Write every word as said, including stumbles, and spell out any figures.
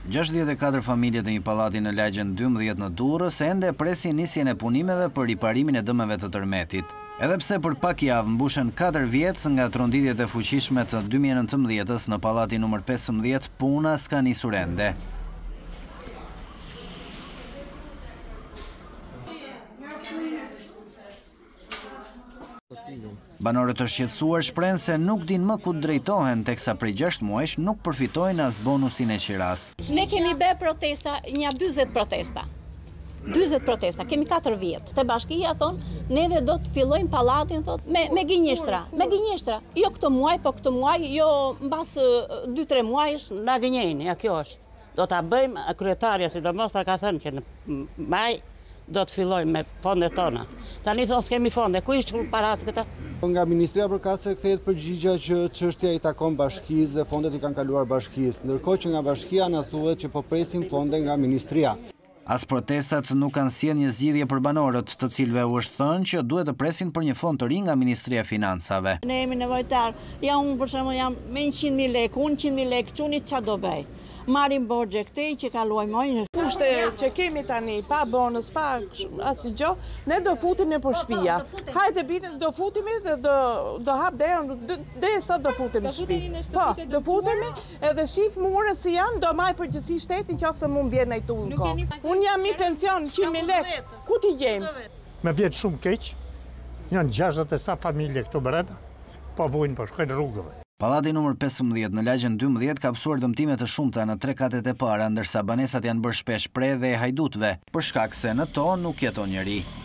gjashtëdhjetë e katër familje të një pallati në lagjen dymbëdhjetë në Durrës ende presin nisjen e punimeve për riparimin e dëmeve të tërmetit. Edhe pse për pak javë mbushen katër vjet nga tronditjet e fuqishme të dy mijë e nëntëmbëdhjetës në pallatin numër pesëmbëdhjetë, puna s'ka nisur ende. Banorët të shqetësuar shprehen se nuk din më ku drejtohen, teksa prej gjashtë muajsh nuk përfitojnë as bonusin e qiras. Ne kemi bërë protesta, një dyzet protesta. dyzet protesta, kemi katër vjet. Te bashkia thonë, neve do të fillojmë pallatin thot me me gënjeshtra, me gënjeshtra. Jo këtë muaj, po këtë muaj, jo mbas dy tre muajsh. Na gënjejnë, ja kjo është. Do ta bëjmë, kryetarja sidomos ta ka thënë që në maj do të fillojmë me fondet tona. Tani thos kemi fonde, ku ishte parat këta? Nga Ministria përkat se kthehet përgjigja që çështja i takon bashkisë dhe fondet i kanë kaluar bashkisë, ndërkohë që nga bashkia na thuhet që po presim fonde nga Ministria. As protestat nuk kanë sjellë një zgjidhje për banorët, të cilëve u është thënë që duhet të presin për një fond të ri nga Ministria e Financave. Ne jemi nevojtar. Ja unë për shembull jam me njëqind mijë lekë, unë njëqind mijë lekë, çuni ç'a do bëj? Marim borxhe këtej që kaluajmë. Kushte që kemi tani, pa bonus, pa asnjë gjë, ne do futemi për shtëpia. Hajde bini, do futemi dhe do do hap derën, deri sot do futemi në shtëpi. Po, do futemi edhe shif murët si janë, do marr përgjegjësi shteti nëse mund bjerë ndaj tunë kohë. Unë jam i pension njëqind mijë lekë. Ku ti jem? Me vjet shumë keq. Janë gjashtëdhjetë e sa familje këtu brenda, po vujnë po shkojnë rrugëve. Pallati numër pesëmbëdhjetë në lagjen dymbëdhjetë ka pësuar dëmtime të shumta në tre katet e para, ndërsa banesat janë bërë shpesh pre dhe e hajdutëve, për shkak se në to nuk jeton njeri.